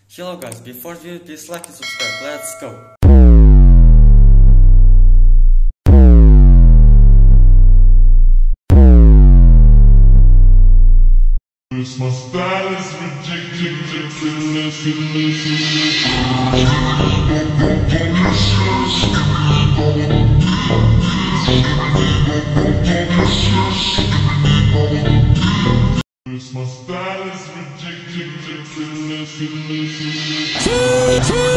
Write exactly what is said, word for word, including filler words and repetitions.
Hello guys, before you please like and subscribe, let's go! My style is ridiculous. My style is ridiculous.